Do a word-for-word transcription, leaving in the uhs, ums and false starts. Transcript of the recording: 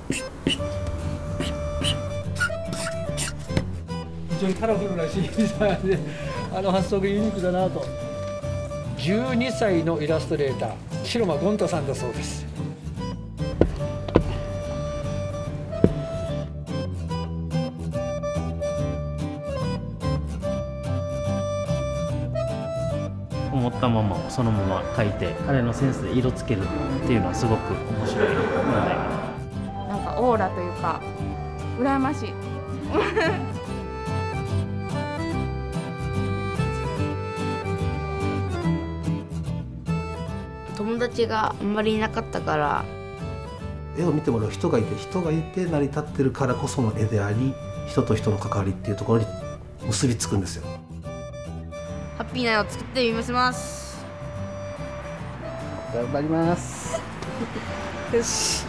非常にカラフルなシリーズなので、あの発想がユニークだなと。じゅうにさいのイラストレーター、白間ゴン太さんだそうです。 思ったままをそのまま描いて、彼のセンスで色つけるっていうのはすごく面白いので、 なんかオーラというか羨ましい。 友達があんまりいなかったから、 絵を見てもらう人がいて、人がいて成り立ってるからこその絵であり、人と人の関わりっていうところに結びつくんですよ。 ハッピーな絵を作ってみます。 頑張ります。よし。